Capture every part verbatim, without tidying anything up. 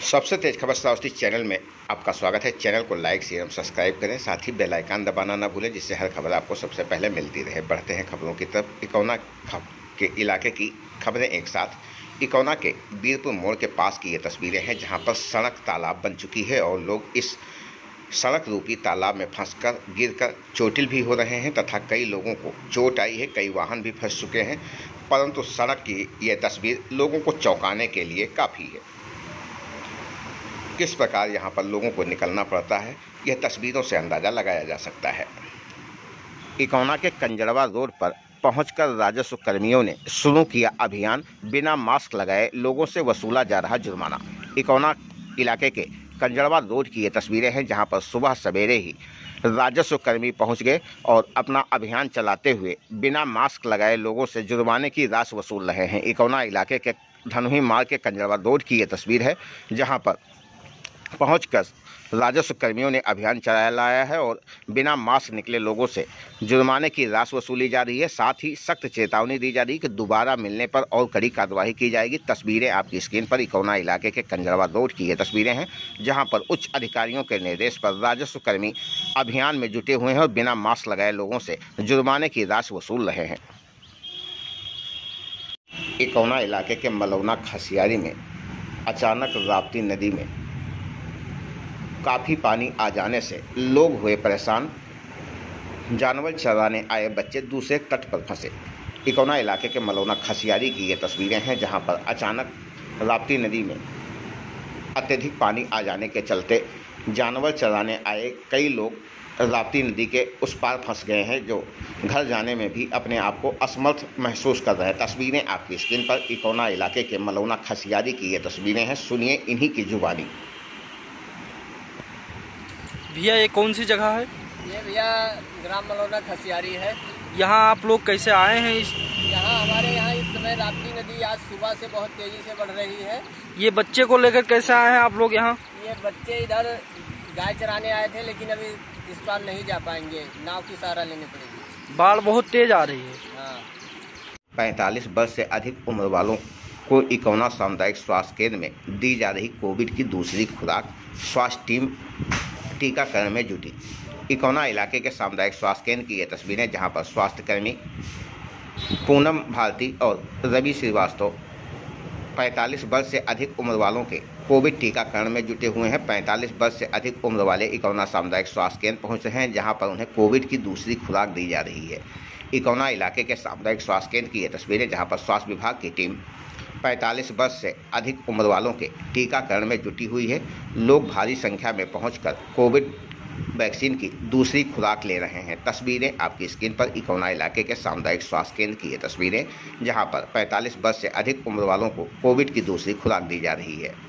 सबसे तेज खबर श्रावस्ती चैनल में आपका स्वागत है। चैनल को लाइक शेयर एवं सब्सक्राइब करें, साथ ही बेल आइकन दबाना ना भूलें, जिससे हर खबर आपको सबसे पहले मिलती रहे। बढ़ते हैं खबरों की तरफ। इकौना के इलाके की खबरें एक साथ। इकौना के बीरपुर मोड़ के पास की ये तस्वीरें हैं, जहां पर सड़क तालाब बन चुकी है और लोग इस सड़क रूपी तालाब में फंसकर गिरकर चोटिल भी हो रहे हैं तथा कई लोगों को चोट आई है, कई वाहन भी फंस चुके हैं। परंतु सड़क की यह तस्वीर लोगों को चौंकाने के लिए काफ़ी है। किस प्रकार यहाँ पर लोगों को निकलना पड़ता है, यह तस्वीरों से अंदाज़ा लगाया जा सकता है। इकौना के कंजड़वा रोड पर पहुंचकर राजस्व कर्मियों ने शुरू किया अभियान। बिना मास्क लगाए लोगों से वसूला जा रहा जुर्माना। इकौना इलाके के कंजड़वा रोड की ये तस्वीरें हैं, जहां पर सुबह सवेरे ही राजस्व कर्मी पहुंच गए और अपना अभियान चलाते हुए बिना मास्क लगाए लोगों से जुर्माने की राशि वसूल रहे हैं। इकौना इलाके के धनुही मार्ग के कंजड़वा रोड की ये तस्वीर है, जहां पर पहुंचकर राजस्व कर्मियों ने अभियान चलाया है और बिना मास्क निकले लोगों से जुर्माने की राशि वसूली जा रही है। साथ ही सख्त चेतावनी दी जा रही है कि दोबारा मिलने पर और कड़ी कार्रवाई की जाएगी। तस्वीरें आपकी स्क्रीन पर इकौना इलाके के कंजड़वा रोड की ये तस्वीरें हैं, जहां पर उच्च अधिकारियों के निर्देश पर राजस्व कर्मी अभियान में जुटे हुए हैं और बिना मास्क लगाए लोगों से जुर्माने की राशि वसूल रहे हैं। इकौना इलाके के मलौना खसियारी में अचानक राप्ती नदी में काफ़ी पानी आ जाने से लोग हुए परेशान। जानवर चराने आए बच्चे दूसरे तट पर फंसे। इकौना इलाके के मलौना खसियारी की ये तस्वीरें हैं, जहां पर अचानक राप्ती नदी में अत्यधिक पानी आ जाने के चलते जानवर चराने आए कई लोग राप्ती नदी के उस पार फंस गए हैं, जो घर जाने में भी अपने आप को असमर्थ महसूस कर रहे हैं। तस्वीरें आपकी स्क्रीन पर इकौना इलाके के मलौना खसियारी की ये तस्वीरें हैं। सुनिए इन्हीं की जुबानी। भैया ये कौन सी जगह है? ये भैया ग्राम मलौना खसियारी है। यहाँ आप लोग कैसे आए हैं? इस यहाँ हमारे यहाँ इस समय राप्ती नदी आज सुबह से बहुत तेजी से बढ़ रही है। ये बच्चे को लेकर कैसे आए हैं आप लोग यहाँ? ये बच्चे इधर गाय चराने आए थे, लेकिन अभी इस बार नहीं जा पाएंगे, नाव की सहारा लेनी पड़ेगी। बाढ़ बहुत तेज आ रही है। हाँ। पैंतालीस वर्ष से अधिक उम्र वालों को इकौना सामुदायिक स्वास्थ्य केंद्र में दी जा रही कोविड की दूसरी खुराक। स्वास्थ्य टीम टीकाकरण में जुटी। इकौना इलाके के सामुदायिक स्वास्थ्य केंद्र की ये तस्वीरें, जहां पर स्वास्थ्य कर्मी पूनम भारती और रवि श्रीवास्तव पैंतालीस वर्ष से अधिक उम्र वालों के कोविड टीकाकरण में जुटे हुए हैं। पैंतालीस वर्ष से अधिक उम्र वाले इकौना सामुदायिक स्वास्थ्य केंद्र पहुंच रहे हैं, जहां पर उन्हें कोविड की दूसरी खुराक दी जा रही है। इकौना इलाके के सामुदायिक स्वास्थ्य केंद्र की ये तस्वीरें, जहाँ पर स्वास्थ्य विभाग की टीम पैंतालीस वर्ष से अधिक उम्र वालों के टीकाकरण में जुटी हुई है। लोग भारी संख्या में पहुंचकर कोविड वैक्सीन की दूसरी खुराक ले रहे हैं। तस्वीरें आपकी स्क्रीन पर इकौना इलाके के सामुदायिक स्वास्थ्य केंद्र की ये तस्वीरें, जहां पर पैंतालीस वर्ष से अधिक उम्र वालों को कोविड की दूसरी खुराक दी जा रही है।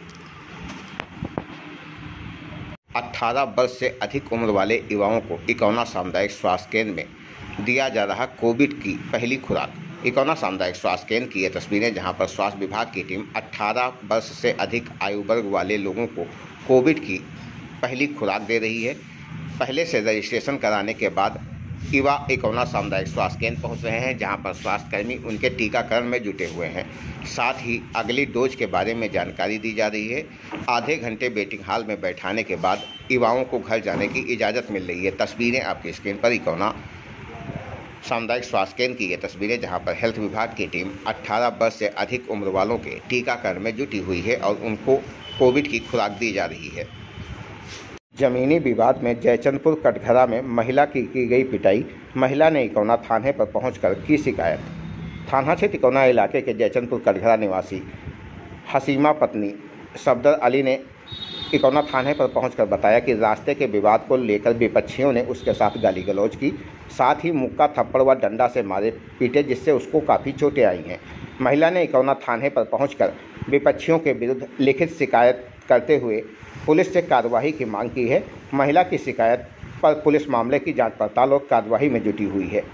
अठारह वर्ष से अधिक उम्र वाले युवाओं को इकौना सामुदायिक स्वास्थ्य केंद्र में दिया जा रहा कोविड की पहली खुराक। इकौना सामुदायिक स्वास्थ्य केंद्र की ये तस्वीरें, जहां पर स्वास्थ्य विभाग की टीम अठारह वर्ष से अधिक आयु वर्ग वाले लोगों को कोविड की पहली खुराक दे रही है। पहले से रजिस्ट्रेशन कराने के बाद युवा इकौना सामुदायिक स्वास्थ्य केंद्र पहुंच रहे हैं, जहां पर स्वास्थ्यकर्मी उनके टीकाकरण में जुटे हुए हैं। साथ ही अगली डोज के बारे में जानकारी दी जा रही है। आधे घंटे वेटिंग हॉल में बैठाने के बाद युवाओं को घर जाने की इजाज़त मिल रही है। तस्वीरें आपकी स्क्रीन पर इकौना सामुदायिक स्वास्थ्य केंद्र की ये तस्वीरें, जहां पर हेल्थ विभाग की टीम अठारह वर्ष से अधिक उम्र वालों के टीकाकरण में जुटी हुई है और उनको कोविड की खुराक दी जा रही है। जमीनी विवाद में जयचंदपुर कटघरा में महिला की की गई पिटाई। महिला ने इकौना थाने पर पहुंचकर की शिकायत। थाना क्षेत्र इकौना इलाके के जयचंदपुर कटघरा निवासी हसीमा पत्नी सफदर अली ने इकौना थाने पर पहुंचकर बताया कि रास्ते के विवाद को लेकर विपक्षियों ने उसके साथ गाली गलौज की, साथ ही मुक्का थप्पड़ व डंडा से मारे पीटे, जिससे उसको काफ़ी चोटें आई हैं। महिला ने इकौना थाने पर पहुंचकर विपक्षियों के विरुद्ध लिखित शिकायत करते हुए पुलिस से कार्रवाई की मांग की है। महिला की शिकायत पर पुलिस मामले की जांच पड़ताल और कार्रवाई में जुटी हुई है।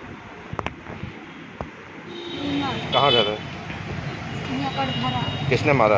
कहाँ घर है? किसने मारा?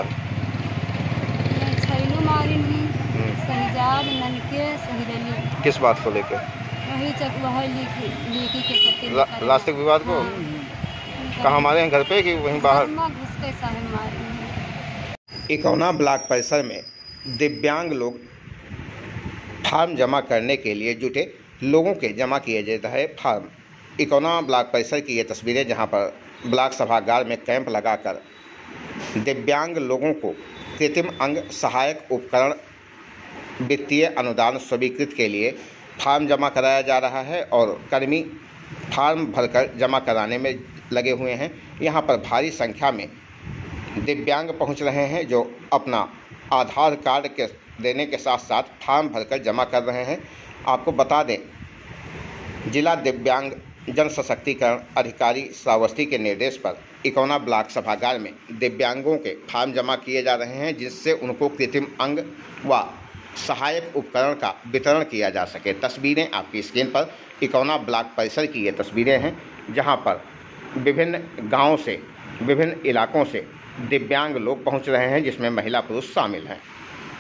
मारी शहजाद ननके शहीद। किस बात को लेकर? वही चक वही लेकी लेकी के करते रा, रास्ते के विवाद को। कहाँ मारे हैं? घर पे कि वहीं बाहर? घुस के साहे मारे हैं। इकौना ब्लॉक परिसर में दिव्यांग लोग फार्म जमा करने के लिए जुटे। लोगों के जमा किए जाता है फार्म। इकौना ब्लॉक परिसर की ये तस्वीरें, जहां पर ब्लॉक सभागार में कैंप लगाकर दिव्यांग लोगों को कृत्रिम अंग सहायक उपकरण वित्तीय अनुदान स्वीकृत के लिए फार्म जमा कराया जा रहा है और कर्मी फार्म भरकर जमा कराने में लगे हुए हैं। यहां पर भारी संख्या में दिव्यांग पहुंच रहे हैं जो अपना आधार कार्ड के देने के साथ साथ फार्म भरकर जमा कर रहे हैं। आपको बता दें, जिला दिव्यांग जन सशक्तिकरण अधिकारी श्रावस्ती के निर्देश पर इकौना ब्लॉक सभागार में दिव्यांगों के फार्म जमा किए जा रहे हैं, जिससे उनको कृत्रिम अंग व सहायक उपकरण का वितरण किया जा सके। तस्वीरें आपकी स्क्रीन पर इकौना ब्लॉक परिसर की ये तस्वीरें हैं, जहां पर विभिन्न गांवों से, विभिन्न इलाकों से दिव्यांग लोग पहुंच रहे हैं, जिसमें महिला पुरुष शामिल हैं।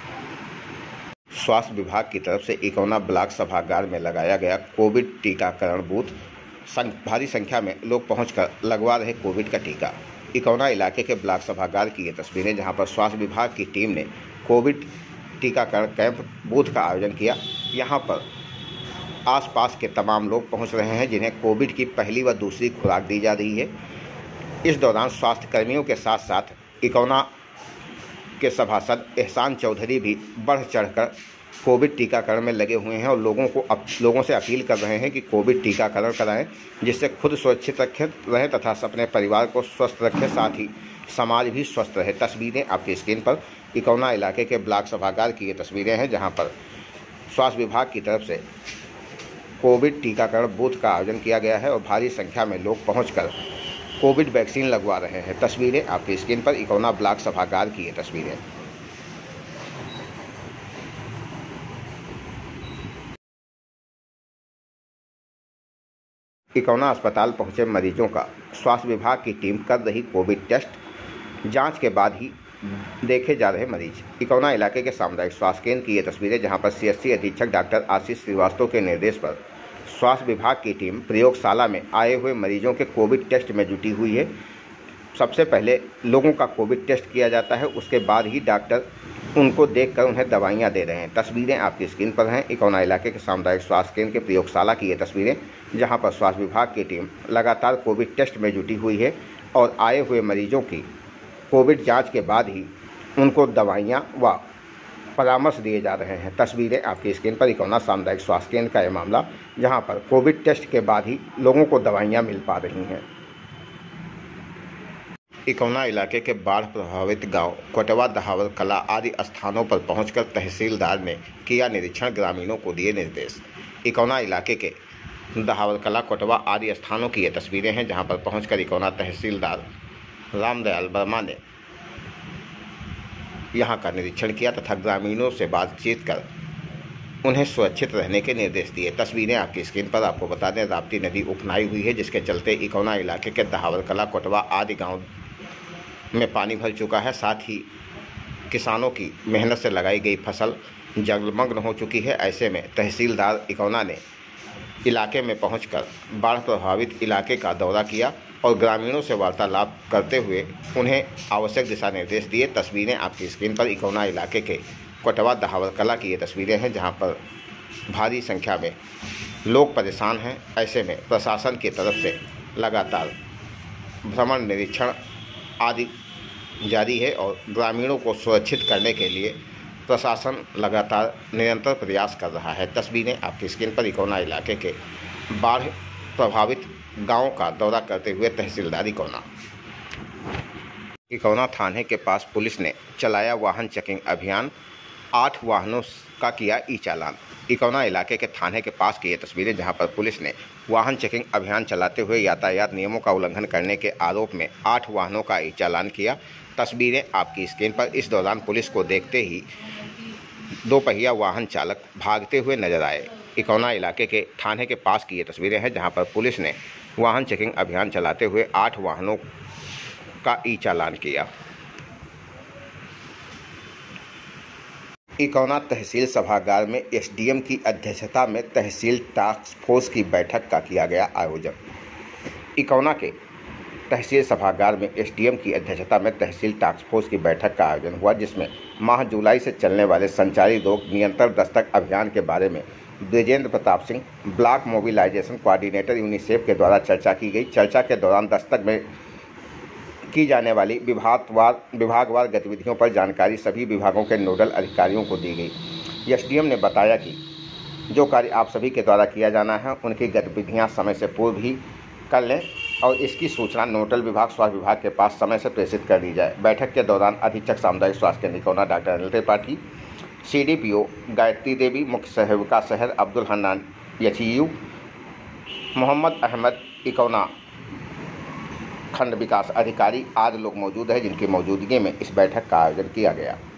स्वास्थ्य विभाग की तरफ से इकौना ब्लॉक सभागार में लगाया गया कोविड टीकाकरण बूथ, संग, भारी संख्या में लोग पहुंचकर लगवा रहे कोविड का टीका। इकौना इलाके के ब्लॉक सभागार की ये तस्वीरें, जहां पर स्वास्थ्य विभाग की टीम ने कोविड टीकाकरण कैंप बूथ का आयोजन किया। यहां पर आसपास के तमाम लोग पहुंच रहे हैं, जिन्हें कोविड की पहली व दूसरी खुराक दी जा रही है। इस दौरान स्वास्थ्य कर्मियों के साथ साथ इकौना के सभासद एहसान चौधरी भी बढ़ चढ़कर कोविड टीकाकरण में लगे हुए हैं और लोगों को अप, लोगों से अपील कर रहे हैं कि कोविड टीकाकरण कराएं, जिससे खुद सुरक्षित रखें रहें तथा अपने परिवार को स्वस्थ रखें, साथ ही समाज भी स्वस्थ रहे। तस्वीरें आपकी स्क्रीन पर इकौना इलाके के ब्लॉक सभागार की ये तस्वीरें हैं, जहां पर स्वास्थ्य विभाग की तरफ से कोविड टीकाकरण बूथ का आयोजन किया गया है और भारी संख्या में लोग पहुँचकर कोविड वैक्सीन लगवा रहे हैं। तस्वीरें आपकी स्क्रीन पर इकौना ब्लॉक सभागार की ये तस्वीरें। इकौना अस्पताल पहुंचे मरीजों का स्वास्थ्य विभाग की टीम कर रही कोविड टेस्ट, जांच के बाद ही देखे जा रहे मरीज। इकौना इलाके के सामुदायिक स्वास्थ्य केंद्र की ये तस्वीरें, जहां पर सीएचसी अधीक्षक डॉक्टर आशीष श्रीवास्तव के निर्देश पर स्वास्थ्य विभाग की टीम प्रयोगशाला में आए हुए मरीजों के कोविड टेस्ट में जुटी हुई है। सबसे पहले लोगों का कोविड टेस्ट किया जाता है, उसके बाद ही डॉक्टर उनको देखकर उन्हें दवाइयां दे रहे हैं। तस्वीरें आपकी स्क्रीन पर हैं इकौना इलाके के सामुदायिक स्वास्थ्य केंद्र के प्रयोगशाला की ये तस्वीरें, जहां पर स्वास्थ्य विभाग की टीम लगातार कोविड टेस्ट में जुटी हुई है और आए हुए मरीजों की कोविड जाँच के बाद ही उनको दवाइयाँ व परामर्श दिए जा रहे हैं। तस्वीरें आपकी स्क्रीन पर इकौना सामुदायिक स्वास्थ्य केंद्र का यह मामला, जहां पर कोविड टेस्ट के बाद ही लोगों को दवाइयां मिल पा रही हैं। इकौना इलाके के बाढ़ प्रभावित गांव कोटवा, दहावल कला आदि स्थानों पर पहुंचकर तहसीलदार ने किया निरीक्षण, ग्रामीणों को दिए निर्देश। इकौना इलाके के दहावल कला, कोटवा आदि स्थानों की ये तस्वीरें हैं, जहां पर पहुंचकर इकौना तहसीलदार रामदयाल वर्मा ने यहां का निरीक्षण किया तथा ग्रामीणों से बातचीत कर उन्हें सुरक्षित रहने के निर्देश दिए। तस्वीरें आपकी स्क्रीन पर। आपको बता दें, राप्ती नदी उफनाई हुई है, जिसके चलते इकौना इलाके के दहावल कला, कोटवा आदि गांव में पानी भर चुका है। साथ ही किसानों की मेहनत से लगाई गई फसल जलमग्न हो चुकी है। ऐसे में तहसीलदार इकौना ने इलाके में पहुंचकर बाढ़ प्रभावित इलाके का दौरा किया और ग्रामीणों से वार्तालाप करते हुए उन्हें आवश्यक दिशा निर्देश दिए। तस्वीरें आपकी स्क्रीन पर इकौना इलाके के कोटवा, दहावल कला की ये तस्वीरें हैं, जहां पर भारी संख्या में लोग परेशान हैं। ऐसे में प्रशासन की तरफ से लगातार भ्रमण, निरीक्षण आदि जारी है और ग्रामीणों को सुरक्षित करने के लिए प्रशासन लगातार निरंतर प्रयास कर रहा है। तस्वीरें आपकी स्क्रीन पर इकौना इलाके के बाढ़ प्रभावित गांव का दौरा करते हुए तहसीलदार इकौना। इकौना थाने के पास पुलिस ने चलाया वाहन चेकिंग अभियान, आठ वाहनों का किया ई चालान। इकौना इलाके के थाने के पास की ये तस्वीरें, जहां पर पुलिस ने वाहन चेकिंग अभियान चलाते हुए यातायात नियमों का उल्लंघन करने के आरोप में आठ वाहनों का ई चालान किया। तस्वीरें आपकी स्क्रीन पर। इस दौरान पुलिस को देखते ही दो पहिया वाहन चालक भागते हुए नजर आए। इकौना इलाके के थाने के पास की ये तस्वीरें हैं, जहां पर पुलिस ने वाहन चेकिंग अभियान चलाते हुए आठ वाहनों का ई चालान किया। इकौना तहसील सभागार में एसडीएम की अध्यक्षता में तहसील टास्क फोर्स की बैठक का किया गया आयोजन। इकौना के तहसील सभागार में एसडीएम की अध्यक्षता में तहसील टास्क फोर्स की बैठक का आयोजन हुआ, जिसमें माह जुलाई से चलने वाले संचारी रोग नियंत्रण दस्तक अभियान के बारे में Brijendra Pratap Singh, block mobilisation coordinator UNICEF के द्वारा चर्चा की गई। चर्चा के दौरान दस्तक में की जाने वाली विभागवार विभागवार गतिविधियों पर जानकारी सभी विभागों के नोडल अधिकारियों को दी गई। एसडीएम ने बताया कि जो कार्य आप सभी के द्वारा किया जाना है उनकी गतिविधियां समय से पूर्व ही कर लें और इसकी सूचना नोडल विभाग स्वास्थ्य विभाग के पास समय से प्रेषित कर दी जाए। बैठक के दौरान अधीक्षक सामुदायिक स्वास्थ्य केंद्र इकौना डॉक्टर अनिल त्रिपाठी, सीडीपीओ गायत्री देवी, मुख्य सहायिका शहर अब्दुल हन्नान यचीयू, मोहम्मद अहमद इकौना खंड विकास अधिकारी आदि लोग मौजूद हैं, जिनकी मौजूदगी में इस बैठक का आयोजन किया गया।